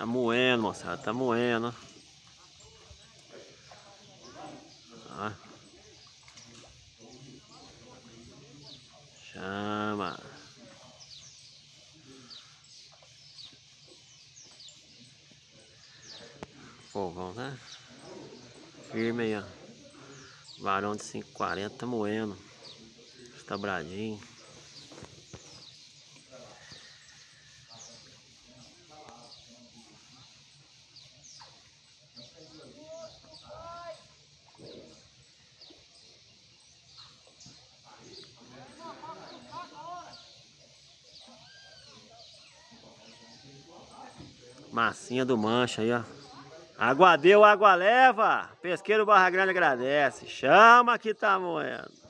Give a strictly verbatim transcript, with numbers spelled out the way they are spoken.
Tá moendo, moçada, tá moendo. Ó. Chama. Fogão, tá? Firme aí, ó. Varão de cinco e quarenta tá moendo. Estabradinho. Massinha do Mancha aí, ó. Água deu, água leva. Pesqueiro Barra Grande agradece. Chama que tá moendo.